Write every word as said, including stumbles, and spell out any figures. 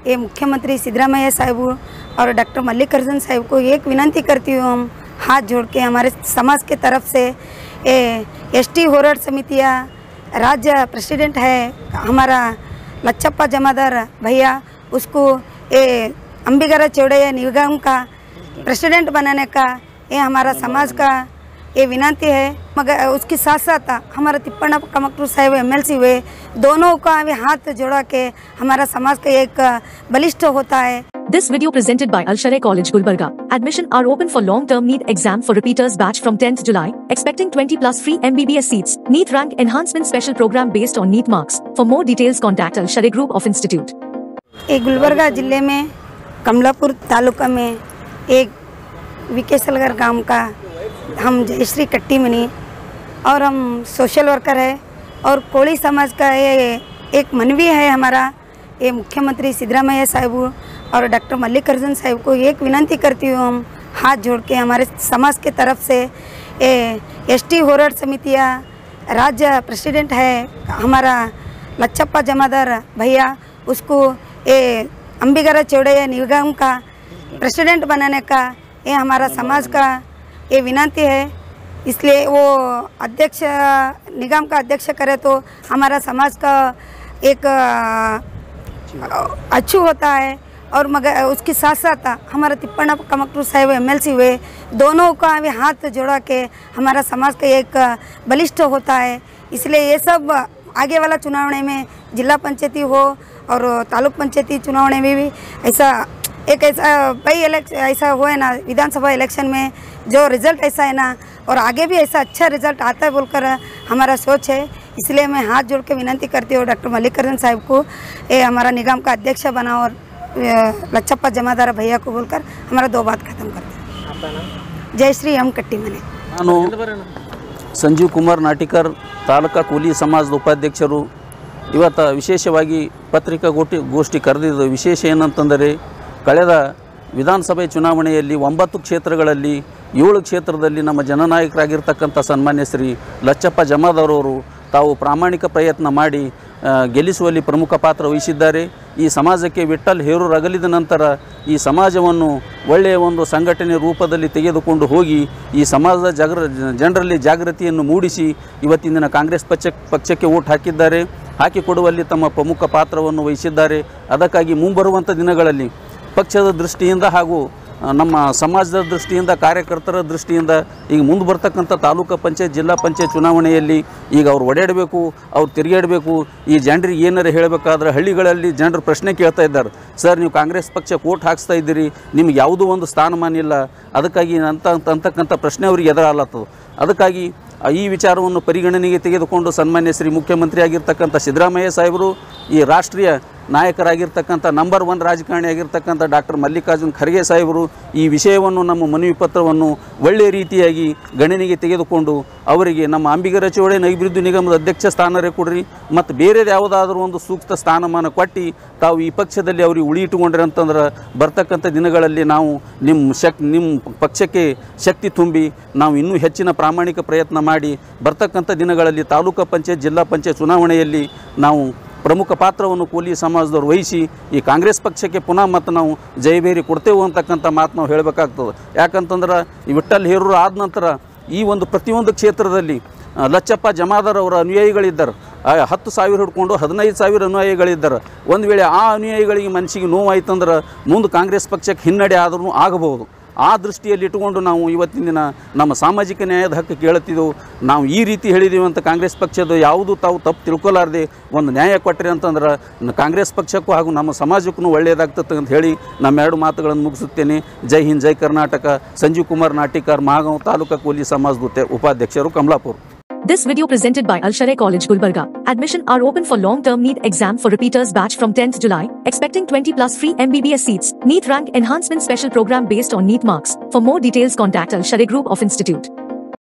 ये मुख्यमंत्री सिद्धरामैया साहब और डॉक्टर मल्लिकार्जुन साहब को एक विनती करती हूँ, हम हाथ जोड़ के हमारे समाज के तरफ से ये एसटी होराट समितिया राज्य प्रेसिडेंट है हमारा लच्छप्पा जमादार भैया, उसको ये अंबिगरा चौड़ैया निगम का प्रेसिडेंट बनाने का ये हमारा समाज का ये विनती है। मगर उसके साथ साथ हमारा तिप्पण्ण कमक्टूर साहब एमएलसी हुए, दोनों का भी हाथ जोड़ा के हमारा समाज का एक बलिष्ठ होता है। This video presented by Al Sharai College Gulbarga. Admission are open for long-term NEET exam for repeaters batch from tenth July, expecting twenty plus free M B B S seats. NEET rank enhancement special program based on NEET marks. For more details contact Al Sharai Group of Institute. एक गुलबर्गा जिले में कमलापुर तालुका में एक विकेसलगर गांव का हम जयश्री कट्टी money और हम सोशल वर्कर है और कोली समाज का ये एक मनवी है हमारा, ये मुख्यमंत्री सिद्धरामैया साहब और डॉक्टर मल्लिकार्जुन साहब को एक विनती करती हूँ, हम हाथ जोड़ के हमारे समाज के तरफ से ये एसटी होराट समितिया राज्य प्रेसिडेंट है हमारा लच्छप्पा जमादार भैया, उसको ये अंबिगरा चौड़ैया निगम का प्रेसिडेंट बनाने का ये हमारा समाज का ये विनती है। इसलिए वो अध्यक्ष निगम का अध्यक्ष करे तो हमारा समाज का एक अच्छू होता है। और मगर उसके साथ साथ हमारा तिप्पण्ण कमक्टूर साहब एमएलसी हुए, दोनों का भी हाथ जोड़ा के हमारा समाज का एक बलिष्ठ होता है। इसलिए ये सब आगे वाला चुनाव में जिला पंचायती हो और तालुक पंचायती चुनाव में भी ऐसा एक ऐसा भाई इलेक्शन ऐसा हुआ है ना, विधानसभा इलेक्शन में जो रिज़ल्ट ऐसा है ना, और आगे भी ऐसा अच्छा रिज़ल्ट आता है बोलकर हमारा सोच है। इसलिए मैं हाथ जोड़ के विनती करती हूँ डॉक्टर मल्लिकार्जुन साहब को, ये हमारा निगम का अध्यक्ष बना और लच्छप्पा जमादार भैया को बोलकर हमारा दो बात खत्म करते हैं। जयश्री एम कट्टी मने। ನಾನು ಸಂಜೀವ್ ಕುಮಾರ್ ನಾಟಿಕರ್ ತಾಲೂಕಾ ಕೂಲಿ ಸಮಾಜದ ಉಪಾಧ್ಯಕ್ಷರು ಇವತ್ತು ವಿಶೇಷವಾಗಿ ಪತ್ರಿಕಾಗೋಷ್ಠಿ ಗೋಷ್ಠಿ ಕರೆದಿದ್ದು ವಿಶೇಷ ಏನಂತಂದರೆ ಕಳೆದ ವಿಧಾನಸಭೆ ಚುನಾವಣೆಯಲ್ಲಿ ಒಂಬತ್ತು ಕ್ಷೇತ್ರಗಳಲ್ಲಿ ಏಳು ಕ್ಷೇತ್ರದಲ್ಲಿ ನಮ್ಮ ಜನನಾಯಕರಾಗಿರ್ತಕ್ಕಂಥ ಸನ್ಮಾನ್ಯ ಶ್ರೀ ಲಚ್ಚಪ್ಪ ಜಮಾದಾರವರು ತಾವು ಪ್ರಾಮಾಣಿಕ ಪ್ರಯತ್ನ ಮಾಡಿ ಗೆಲ್ಲಿಸುವಲ್ಲಿ ಪ್ರಮುಖ ಪಾತ್ರ ವಹಿಸಿದ್ದಾರೆ। ಈ ಸಮಾಜಕ್ಕೆ ವಿಠ್ಠಲ್ ಹೇರೂರು ಅಗಲಿದ ನಂತರ ಈ ಸಮಾಜವನ್ನು ಒಳ್ಳೆಯ ಒಂದು ಸಂಘಟನೆ ರೂಪದಲ್ಲಿ ತೆಗೆದುಕೊಂಡು ಹೋಗಿ ಈ ಸಮಾಜದ ಜಾಗೃ ಜನರಲ್ಲಿ ಜಾಗೃತಿಯನ್ನು ಮೂಡಿಸಿ ಇವತ್ತಿನ ದಿನ ಕಾಂಗ್ರೆಸ್ ಪಕ್ಷ ಪಕ್ಷಕ್ಕೆ ವೋಟ್ ಹಾಕಿದ್ದಾರೆ, ಹಾಕಿಕೊಡುವಲ್ಲಿ ತಮ್ಮ ಪ್ರಮುಖ ಪಾತ್ರವನ್ನು ವಹಿಸಿದ್ದಾರೆ। ಅದಕ್ಕಾಗಿ ಮುಂಬರುವಂಥ ದಿನಗಳಲ್ಲಿ ಪಕ್ಷದ ದೃಷ್ಟಿಯಿಂದ ಹಾಗೂ ನಮ್ಮ ಸಮಾಜದ ದೃಷ್ಟಿಯಿಂದ ಕಾರ್ಯಕರ್ತರ ದೃಷ್ಟಿಯಿಂದ ಈಗ ಮುಂದೆ ಬರ್ತಕ್ಕಂಥ ತಾಲೂಕು ಪಂಚಾಯತ್ ಜಿಲ್ಲಾ ಪಂಚಾಯತ್ ಚುನಾವಣೆಯಲ್ಲಿ ಈಗ ಅವ್ರು ಓಡಾಡಬೇಕು, ಅವ್ರು ತಿರುಗಾಡಬೇಕು, ಈ ಜನರಿಗೆ ಏನಾರು ಹೇಳಬೇಕಾದ್ರೆ ಹಳ್ಳಿಗಳಲ್ಲಿ ಜನರು ಪ್ರಶ್ನೆ ಕೇಳ್ತಾ ಇದ್ದಾರೆ, ಸರ್ ನೀವು ಕಾಂಗ್ರೆಸ್ ಪಕ್ಷಕ್ಕೆ ವೋಟ್ ಹಾಕ್ಸ್ತಾ ಇದ್ದೀರಿ, ನಿಮ್ಗೆ ಯಾವುದೂ ಒಂದು ಸ್ಥಾನಮಾನ ಇಲ್ಲ, ಅದಕ್ಕಾಗಿ ಅಂತ ಅಂತಕ್ಕಂಥ ಪ್ರಶ್ನೆ ಅವ್ರಿಗೆ ಎದುರಾಗ್ಲತ್ತದು। ಅದಕ್ಕಾಗಿ ಈ ವಿಚಾರವನ್ನು ಪರಿಗಣನೆಗೆ ತೆಗೆದುಕೊಂಡು ಸನ್ಮಾನ್ಯ ಶ್ರೀ ಮುಖ್ಯಮಂತ್ರಿ ಆಗಿರ್ತಕ್ಕಂಥ ಸಿದ್ದರಾಮಯ್ಯ ಸಾಹೇಬರು ಈ ರಾಷ್ಟ್ರೀಯ ನಾಯಕರಾಗಿರ್ತಕ್ಕಂಥ ನಂಬರ್ ಒನ್ ರಾಜಕಾರಣಿ ಆಗಿರ್ತಕ್ಕಂಥ ಡಾಕ್ಟರ್ ಮಲ್ಲಿಕಾರ್ಜುನ್ ಖರ್ಗೆ ಸಾಹೇಬರು ಈ ವಿಷಯವನ್ನು ನಮ್ಮ ಮನವಿ ಪತ್ರವನ್ನು ಒಳ್ಳೆಯ ರೀತಿಯಾಗಿ ಗಣನೆಗೆ ತೆಗೆದುಕೊಂಡು ಅವರಿಗೆ ನಮ್ಮ ಅಂಬಿಗರ ಚೌಡಯ್ಯ ಅಭಿವೃದ್ಧಿ ನಿಗಮದ ಅಧ್ಯಕ್ಷ ಸ್ಥಾನರೇ ಕೊಡ್ರಿ ಮತ್ತು ಬೇರೆದು ಯಾವುದಾದ್ರೂ ಒಂದು ಸೂಕ್ತ ಸ್ಥಾನಮಾನ ಕೊಟ್ಟು ತಾವು ಈ ಪಕ್ಷದಲ್ಲಿ ಅವ್ರಿಗೆ ಉಳಿ ಇಟ್ಟುಕೊಂಡ್ರೆ ಅಂತಂದ್ರೆ ಬರ್ತಕ್ಕಂಥ ದಿನಗಳಲ್ಲಿ ನಾವು ನಿಮ್ಮ ಶಕ್ ನಿಮ್ಮ ಪಕ್ಷಕ್ಕೆ ಶಕ್ತಿ ತುಂಬಿ ನಾವು ಇನ್ನೂ ಹೆಚ್ಚಿನ ಪ್ರಾಮಾಣಿಕ ಪ್ರಯತ್ನ ಮಾಡಿ ಬರ್ತಕ್ಕಂಥ ದಿನಗಳಲ್ಲಿ ತಾಲೂಕು ಪಂಚಾಯತ್ ಜಿಲ್ಲಾ ಪಂಚಾಯತ್ ಚುನಾವಣೆಯಲ್ಲಿ ನಾವು ಪ್ರಮುಖ ಪಾತ್ರವನ್ನು ಕೂಲಿ ಸಮಾಜದವರು ವಹಿಸಿ ಈ ಕಾಂಗ್ರೆಸ್ ಪಕ್ಷಕ್ಕೆ ಪುನಃ ಮತ್ತು ನಾವು ಜಯಬೇರಿ ಕೊಡ್ತೇವೆ ಅಂತಕ್ಕಂಥ ಮಾತು ನಾವು ಹೇಳಬೇಕಾಗ್ತದೆ। ಯಾಕಂತಂದ್ರೆ ಈ ವಿಠ್ಠಲ್ ಹೇರೂರು ಆದ ನಂತರ ಈ ಒಂದು ಪ್ರತಿಯೊಂದು ಕ್ಷೇತ್ರದಲ್ಲಿ ಲಚ್ಚಪ್ಪ ಜಮಾದಾರ್ ಅವರ ಅನುಯಾಯಿಗಳಿದ್ದಾರೆ, ಹತ್ತು ಸಾವಿರ ಹಿಡ್ಕೊಂಡು ಹದಿನೈದು ಸಾವಿರ ಅನುಯಾಯಿಗಳಿದ್ದಾರೆ। ಒಂದು ವೇಳೆ ಆ ಅನುಯಾಯಿಗಳಿಗೆ ಮನಸ್ಸಿಗೆ ನೋವಾಯ್ತಂದ್ರೆ ಮುಂದೆ ಕಾಂಗ್ರೆಸ್ ಪಕ್ಷಕ್ಕೆ ಹಿನ್ನಡೆ ಆದ್ರೂ ಆಗಬಹುದು। ಆ ದೃಷ್ಟಿಯಲ್ಲಿ ಇಟ್ಟುಕೊಂಡು ನಾವು ಇವತ್ತಿನ ದಿನ ನಮ್ಮ ಸಾಮಾಜಿಕ ನ್ಯಾಯದ ಹಕ್ಕು ಕೇಳುತ್ತಿದ್ದೆವು। ನಾವು ಈ ರೀತಿ ಹೇಳಿದ್ದೀವಿ ಅಂತ ಕಾಂಗ್ರೆಸ್ ಪಕ್ಷದ ಯಾವುದು ತಾವು ತಪ್ಪು ತಿಳ್ಕೊಲಾರ್ದೆ ಒಂದು ನ್ಯಾಯ ಕೊಟ್ಟರೆ ಅಂತಂದ್ರೆ ಕಾಂಗ್ರೆಸ್ ಪಕ್ಷಕ್ಕೂ ಹಾಗೂ ನಮ್ಮ ಸಮಾಜಕ್ಕೂ ಒಳ್ಳೆಯದಾಗ್ತದೆ ಅಂತ ಹೇಳಿ ನಮ್ಮೆರಡು ಮಾತುಗಳನ್ನು ಮುಗಿಸುತ್ತೇನೆ। ಜೈ ಹಿಂದ್, ಜೈ ಕರ್ನಾಟಕ। ಸಂಜೀವ್ ಕುಮಾರ್ ನಾಟಿಕರ್, ಮಹಾಗಾಂವ್ ತಾಲೂಕಾ ಕೂಲಿ ಸಮಾಜದ ಉಪಾಧ್ಯಕ್ಷರು, Kamalapura. This video presented by Al Sharai College Gulbarga. Admission are open for long-term NEET exam for repeaters batch from tenth July, expecting twenty plus free M B B S seats. NEET rank enhancement special program based on NEET marks. For more details contact Al Sharai Group of Institute.